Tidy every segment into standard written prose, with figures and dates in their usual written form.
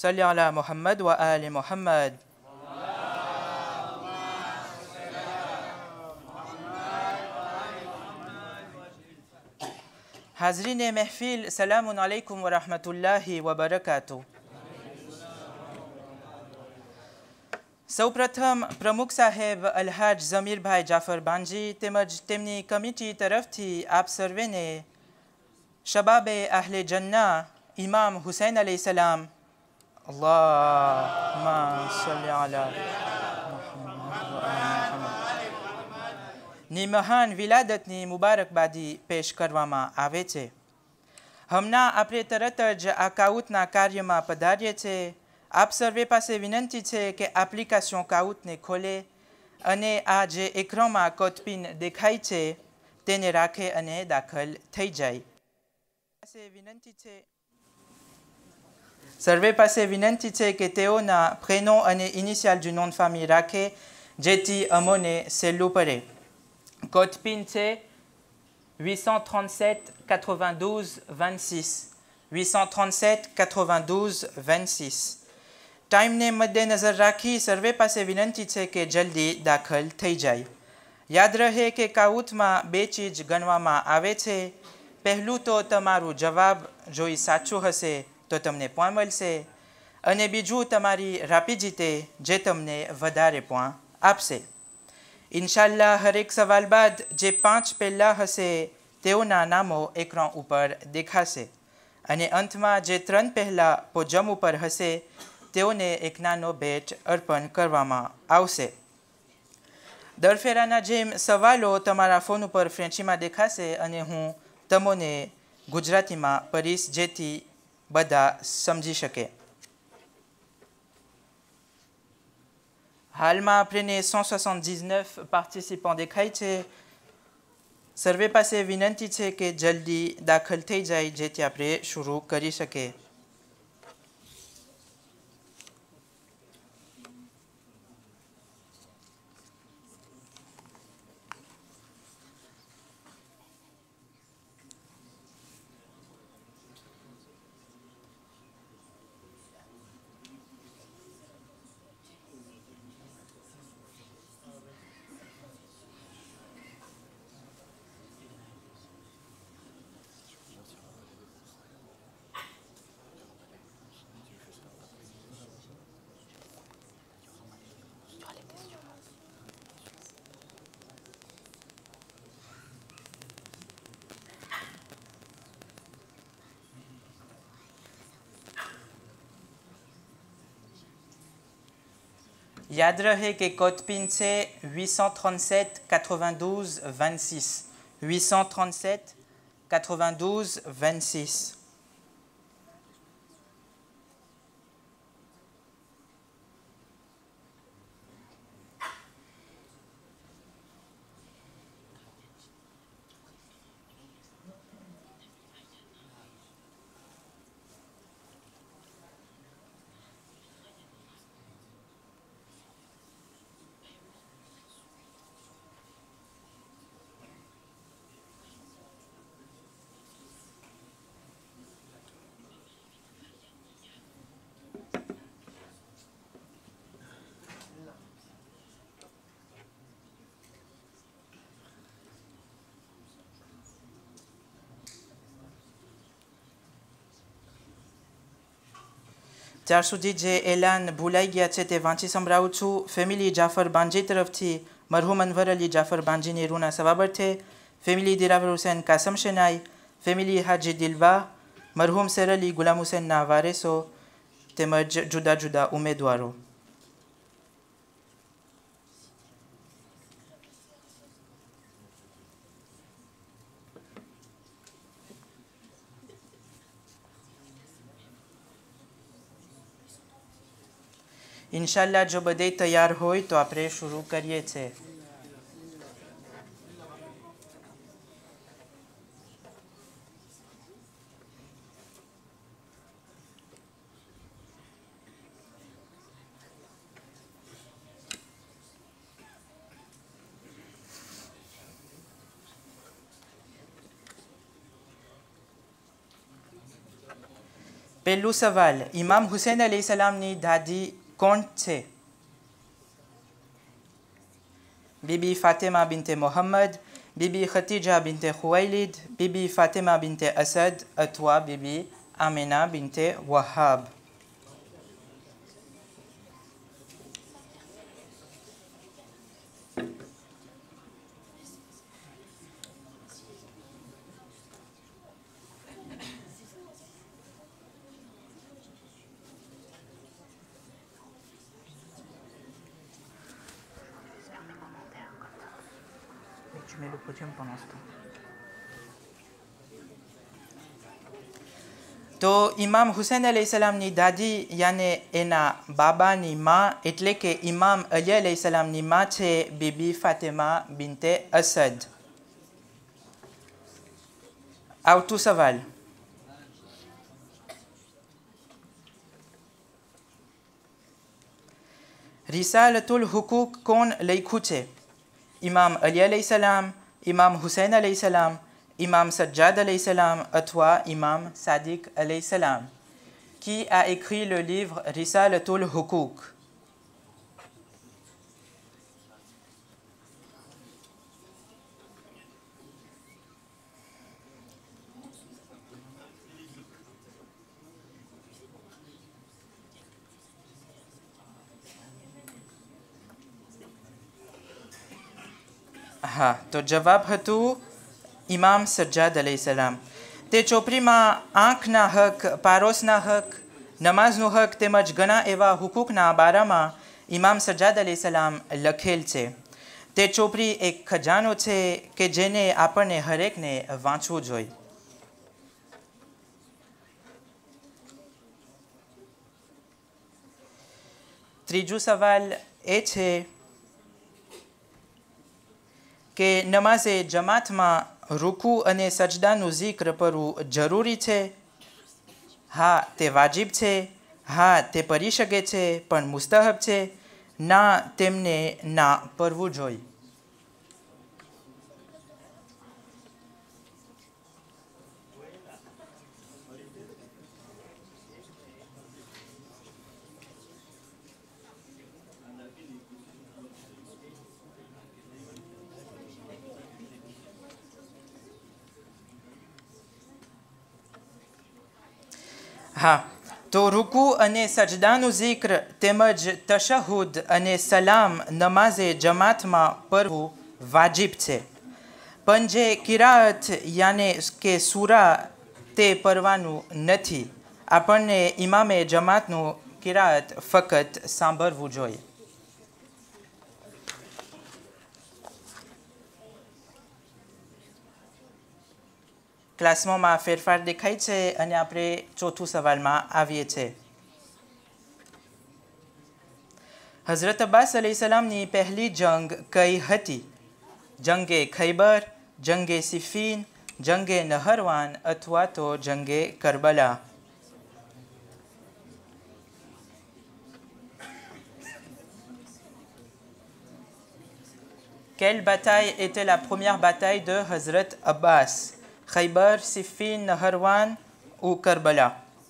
صل على محمد وآل محمد. حاضرین محفل سلام علیکم و رحمت الله و બરકાતુ. સૌપ્રથમ પ્રમુખ સાહેબ અલ્હાજ ઝમીરભાઈ જાફર બાંજી તેમજ તેમની કમિટી તરફથી આપ સર્વેને શબાબે આહલે જન્ના ઇમામ હુસૈન અલૈહિસ્સલામ અલ્લાહુમ્મા સલ્લી અલા મુહમ્મદ વ આલિ મુહમ્મદ ની મહાન વિલાદતની મુબારકબાદી પેશ કરવામાં આવે છે. હમણાં આપણે તરત જ આ કાઉતના કાર્યમાં પધારીએ છીએ. આપ સર્વે પાસે વિનંતી છે કે એપ્લિકેશન કાઉતને ખોલે અને આ જે એકરામાં કોતપીન દેખાય છે તેને રાખે અને દાખલ થઈ જાય. સર્વે પાસે વિનંતી છે કે તેઓના પ્રેનો અને initial du nom de famille રાખે જેથી અમોને સહેલું પડે. કોતપીન છે 837 92 26 837 92 26. ટાઈમને મદ્દેનજર રાખી સર્વે પાસે વિનંતી છે કે જલ્દી દાખલ થઈ જાય. યાદ રહે કે કાઉતમાં બે ચીજ ગણવામાં આવે છે. પહેલું તો તમારું જવાબ જોઈ સાચું હશે તો તમને પોઈન્ટ મળશે અને બીજું તમારી રાપીજીતે જે તમને વધારે પોઈન્ટ આપશે. ઇન્શાલ્લાહ હરેક સવાલ બાદ જે 5 પહેલાં હશે તેઓના નામો એકરામ ઉપર દેખાશે અને અંતમાં જે 3 પહેલાં પોજમ ઉપર હશે તેઓને એક નાનો ભેટ અર્પણ કરવામાં આવશે. દર ફેરાના જેમ સવાલો તમારા ફોન ઉપર ફ્રેન્ચીમાં દેખાશે અને હું તમને ગુજરાતીમાં પડીશ જેથી બધા સમજી શકે. હાલમાં આપણે 179 પાર્ટિસિપન્ટ દેખાય છે. સર્વે પાસે વિનંતી છે કે જલ્દી દાખલ થઈ જાય જેથી આપણે શરૂ કરી શકીએ. યાદ રહે કે કોતપીન છે 837 92 26 837 92 26. ત્યાર સુધી જે એલાન ભૂલાઈ ગયા છે તે વાંચી સંભળાવું છું. ફેમિલી જાફર બાંજી તરફથી મરહુમ અનવર અલી જાફર બાંજીની રૂના સવાબર્થે ફેમિલી દિરાવર હુસૈન કાસમ શેનાઈ ફેમિલી હાજી દિલવા મરહુમ શેર અલી ગુલામ હુસૈનના વારેસો તેમજ જુદા જુદા ઉમેદવારો. ઇન્શાલ્લાહ જો બધે તૈયાર હોય તો આપણે શરૂ કરીએ છીએ. પહેલું સવાલ, ઇમામ હુસૈન અલૈહિસ્સલામની દાદી કોણ છે? બીબી ફાતેમા બિન્તે મોહમ્મદ, બીબી ખતીજા બિન્તે ખુવૈલિદ, બીબી ફાતેમા બિન્તે અસદ અથવા બીબી આમિના બિન્તે વહાબ. તો ઇમામ હુસૈન અલૈહિસ્સલામની દાદી યાને એના બાબાની માં એટલે કે ઇમામ અલી અલૈહિસ્સલામની માં છે બીબી ફાતેમા બિન્તે અસદ. આવતું સવાલ, રિસાલતુલ હુકુક કોણ લખ્યું છે? ઇમામ અલી અલૈહિસ્સલામ, ઇમામ હુસૈન અલૈહિસ્સલામ, ઇમામ સજ્જાદ alayhi અથવા ઇમામ સાદિક alayhi. Qui a écrit le livre Risalatul Hukuk? હા, તો જવાબ હતું ઇમામ સજ્જાદ અલૈહિસ્સલામ. તે ચોપડીમાં આંખના હક, પારોસના હક, નમાઝનો હક તેમજ ઘણા એવા હુકુકના બારામાં ઇમામ સજ્જાદ અલૈહિસ્સલામ લખેલ છે. તે ચોપડી એક ખજાનો છે કે જેને આપણને હરેકને વાંચવું જોઈએ. ત્રીજું સવાલ એ છે કે નમાઝે જમાતમાં રૂકુ અને સજદાનું zikr કરવું જરૂરી છે? હા, તે વાજિબ છે. હા, તે પડી શકે છે પણ મુસ્તહબ છે. ના, તેમને ના પડવું જોઈએ. હા, તો રૂકુ અને સજદાનું zikr તેમજ તશહુદ અને સલામ નમાઝે જમાતમાં પડવું વાજિબ છે. પણ જે કિરાઅત યાને કે સૂરા તે પડવાનું નથી. આપણને ઇમામે જમાતનું કિરાઅત ફક્ત સાંભળવું જોઈએ. ક્લાસમાં ફેરફાર દેખાય છે અને આપણે ચોથું સવાલમાં આવીએ છીએ. હઝરત અબ્બાસ અલૈહિસ્સલામની પહેલી જંગ કઈ હતી? જંગે ખૈબર, જંગે સિફીન, જંગે નહરવાન અથવા તો જંગે Karbala. Quelle bataille était la première bataille de Hazrat Abbas? Khaybar, Siffin, Naharwan ou Karbala?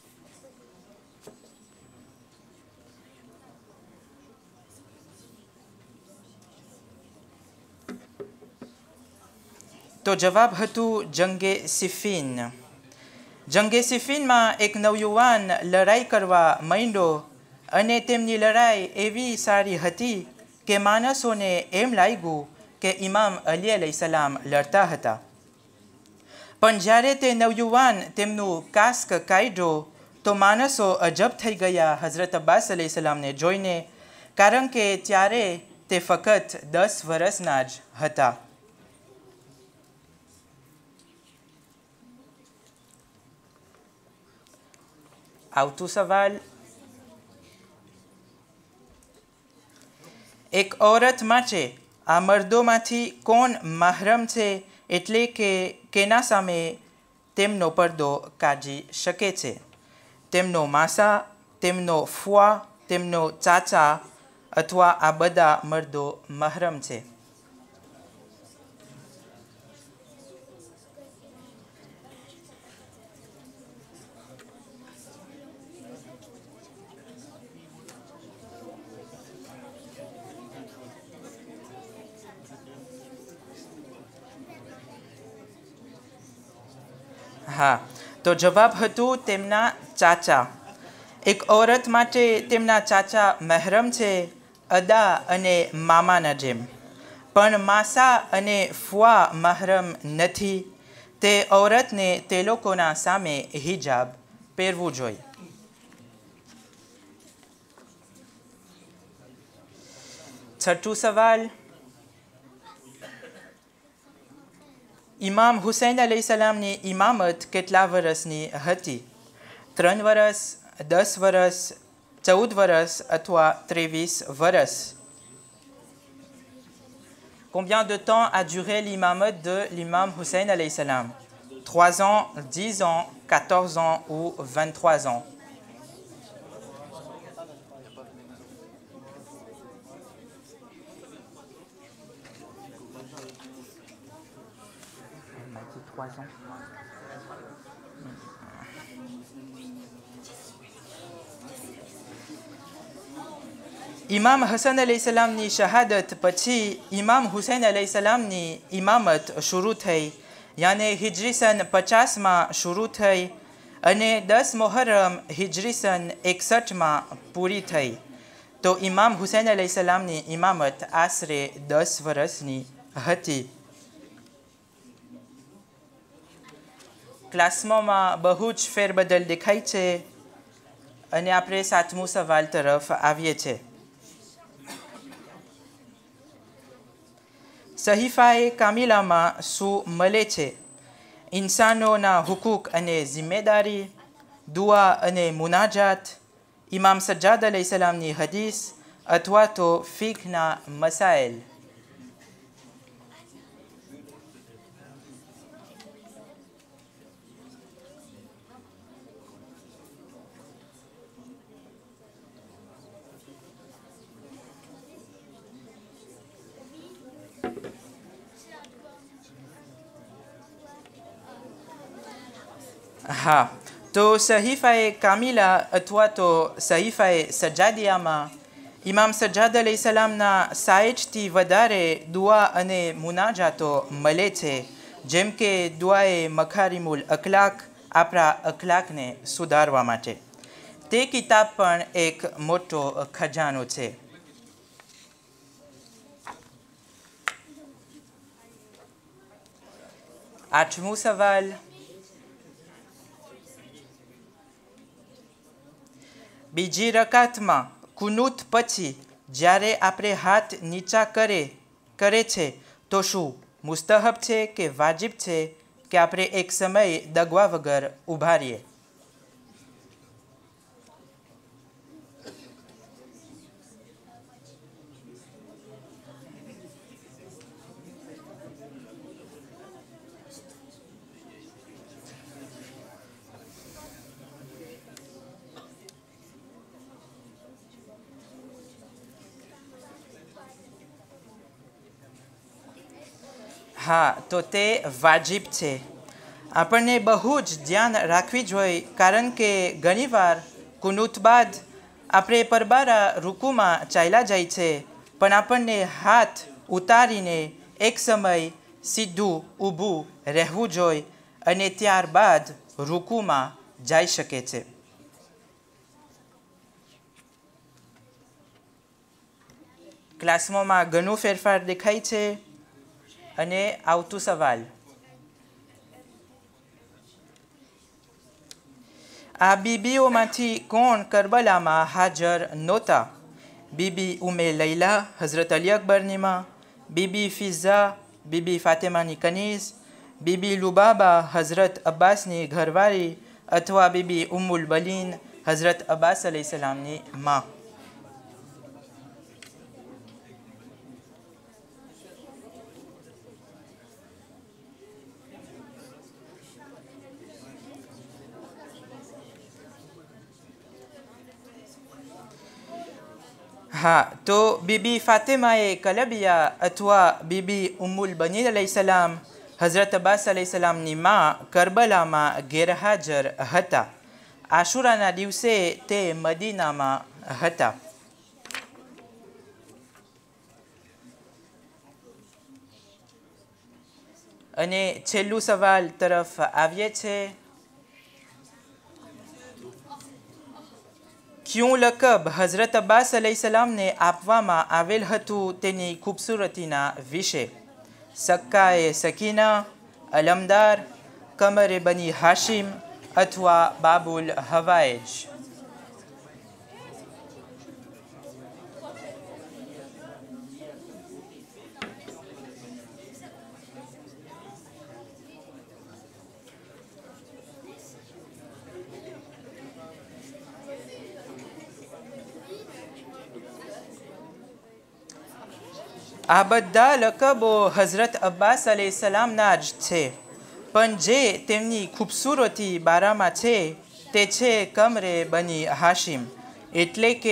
તો જવાબ હતું જંગે સિફીન. જંગે સિફીનમાં એક નવયુવાન લડાઈ કરવા માંડ્યો અને તેમની લડાઈ એવી સારી હતી કે માણસોને એમ લાગ્યું કે ઇમામ અલી અલૈહિસ્સલામ લડતા હતા. પણ જ્યારે તે નવયુવાન તેમનું કાસ્ક કાઢ્યો તો માણસો અજબ થઈ ગયા હઝરત અબ્બાસ અલૈહિસ્સલામને જોઈને, કારણ કે ત્યારે તે ફક્ત 10 વર્ષના જ હતા. આવતું સવાલ, એક ઔરત માટે આ મર્દોમાંથી કોણ મહરમ છે, એટલે કે કેના સામે તેમનો પડદો કાઢી શકે છે? તેમનો માસા, તેમનો ફુઆ, તેમનો ચાચા અથવા આ બધા મર્દો મહરમ છે? હા, તો જવાબ હતું તેમના ચાચા. એક ઔરત માટે તેમના ચાચા મહેરમ છે, અદા અને મામાના જેમ. પણ માસા અને ફુઆ મહરમ નથી. તે ઔરતને તે લોકોના સામે હિજાબ પહેરવું જોઈએ. છઠ્ઠું સવાલ. ઇમામ હુસૈન અલૈહિસ્સલામની ઇમામત કેટલા વર્ષની હતી? 3 વર્ષ, 10 વર્ષ, 14 વર્ષ અથવા 23 વર્ષ? Combien de temps a duré l'imamate de l'imam Hussein alayhi salam? 3 ans, 10 ans, 14 ans ou 23 ans? On m'a dit 3 ans. ઇમામ હસન અલૈહિસ્સલામની શહાદત પછી ઇમામ હુસૈન અલૈહિસ્સલામની ઇમામત શરૂ થઈ, યાને હિજરી સન 50માં શરૂ થઈ અને 10 મોહરમ હિજરી સન 61માં પૂરી થઈ. તો ઇમામ હુસૈન અલૈહિસ્સલામની ઇમામત આશરે 10 વર્ષની હતી. ક્લાસમાં બહુ જ ફેરબદલ દેખાય છે અને આપણે 7મું સવાલ તરફ આવીએ છીએ. સહીફાએ કામિલામાં શું મળે છે? ઇન્સાનોના હુકૂક અને જિમ્મેદારી, દુઆ અને મુનાજાત, ઇમામ સજ્જાદ અલૈહિસ્સલામની હદીસ અથવા તો ફિકના મસાઇલ. હા, તો સહીફાએ કામિલા અથવા તો સહીફાએ સજ્જાદિયામાં ઇમામ સજ્જાદ અલૈહિસ્સલામના 60થી વધારે દુઆ અને મુનાજાતો મળે છે, જેમ કે દુઆએ મખારિમુલ અખલાક, આપણા અખલાકને સુધારવા માટે. તે કિતાબ પણ એક મોટો ખજાનો છે. આઠમું સવાલ. બીજી રકાતમાં કુનૂત પછી જ્યારે આપણે હાથ નીચા કરે છે તો શું મુસ્તહબ છે કે વાજિબ છે કે આપણે એક સમય દગવા વગર ઊભા રહીએ? હા, તો તે વાજિબ છે. આપણને બહુ જ ધ્યાન રાખવી જોઈએ, કારણ કે ઘણીવાર કુનૂત બાદ આપણે પરબારા રૂકુમાં ચાલ્યા જાય છે, પણ આપણને હાથ ઉતારીને એક સમય સીધું ઊભું રહેવું જોઈએ અને ત્યારબાદ રૂકુમાં જઈ શકે છે. ક્લાસમાં ઘણું ફેરફાર દેખાય છે. અને આવતું સવાલ. આ બીબીઓમાંથી કોણ કરબલામાં હાજર નહોતા? બીબી ઉમે લૈલા હઝરત અલી અકબરની માં, બીબી ફિઝા બીબી ફાતેમાની કનીઝ, બીબી લુબાબા હઝરત અબ્બાસની ઘરવાળી અથવા બીબી ઉમ્મુલ બલીન હઝરત અબ્બાસ અલૈહિસ્સલામની માં. હા, તો બીબી ફાતેમાએ કલબિયા અથવા બીબી ઉમ્મુલ બનીન અલૈહિસ્સલામ હઝરત અબ્બાસ અલૈહિસ્સલામની માં કરબલામાં ગેરહાજર હતા. આશુરાના દિવસે તે મદીનામાં હતા. અને છેલ્લું સવાલ તરફ આવીએ છીએ. ક્યું લકબ હઝરત અબ્બાસ અલૈહિસ્સલામને આપવામાં આવેલ હતું તેની ખૂબસૂરતીના વિશે? સક્કાએ સકીના, અલમદાર, કમરે બની હાશિમ અથવા બાબુલ હવાએજ? આ બધા લકબો હઝરત અબ્બાસ અલૈહિસ્સલામના જ છે, પણ જે તેમની ખૂબસૂરતી બારામાં છે તે છે કમરે બની હાશિમ, એટલે કે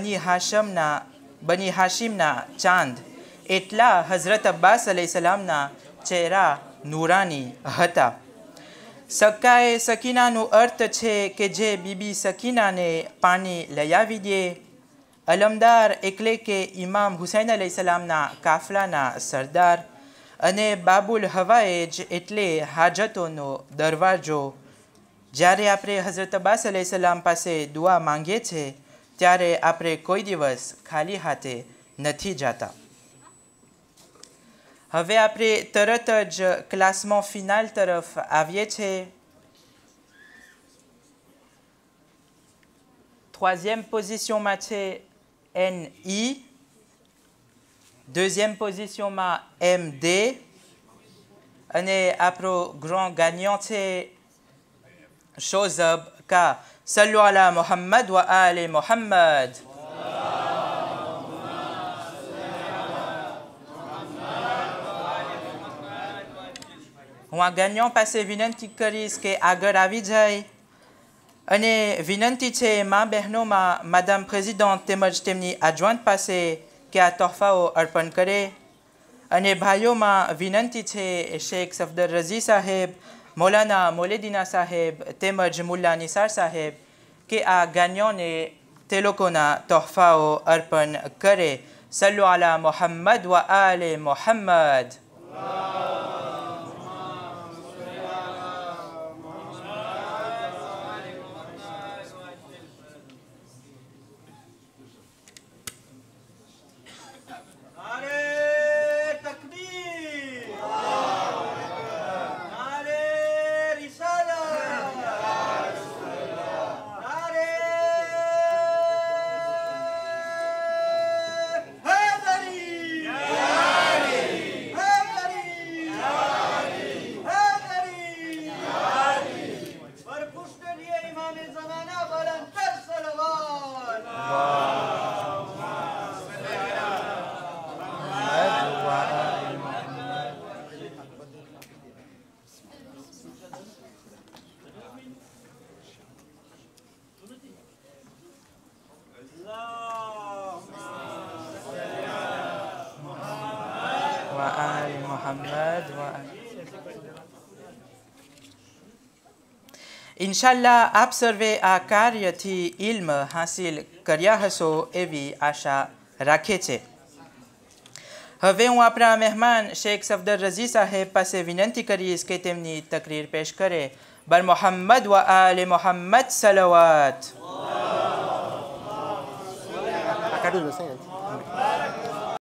બની હાશિમના ચાંદ. એટલા હઝરત અબ્બાસ અલૈહિસ્સલામના ચહેરા નૂરાની હતા. સક્કાએ સકીનાનો અર્થ છે કે જે બીબી સકીનાને પાણી લઈ આવી દે. અલમદાર એટલે કે ઇમામ હુસૈન અલૈહિસ્સલામના કાફલાના સરદાર. અને બાબુલ હવાએજ એટલે હાજતોનો દરવાજો. જ્યારે આપણે હઝરત અબ્બાસ અલૈહિસ્સલામ પાસે દુઆ માંગીએ છીએ ત્યારે આપણે કોઈ દિવસ ખાલી હાથે નથી જતા. હવે આપણે તરત જ ક્લાસમાં ફિનાલ તરફ આવીએ છીએ. troisième positionમાં છે NI, deuxième positionમાં MD, અને આપણો grand gagnant છે શોઝબ કા. સલ્લુ અલા મુહમ્મદ વ આલે મુહમ્મદ. હું આ ગાgnant પાસે વિનંતી કરીશ કે આગળ આવી જાય અને વિનંતી છે મા બહેનોમાં માદામ પ્રેસિડન્ટ તેમજ તેમની આજવાન પાસે કે આ તોહફાઓ અર્પણ કરે. અને ભાઈઓમાં વિનંતી છે શેખ સફદર રઝી સાહેબ, મૌલાના મોલેદીના સાહેબ તેમજ મુલ્લા નિસાર સાહેબ કે આ ગાgnantને તે લોકોના તોહફાઓ અર્પણ કરે. સલ્લુ અલા મુહમ્મદ વ આલે મુહમ્મદ. ઇન્શાલ્લાહ આપ સર્વે આ કાર્યથી ઇલ્મ હાસિલ કર્યા હશો એવી આશા રાખે છે. હવે હું આપણા મહેમાન શેખ સફદર રઝી સાહેબ પાસે વિનંતી કરીશ કે તેમની તકરીર પેશ કરે. બર મોહમ્મદ વ આલે મોહમ્મદ સલવાત.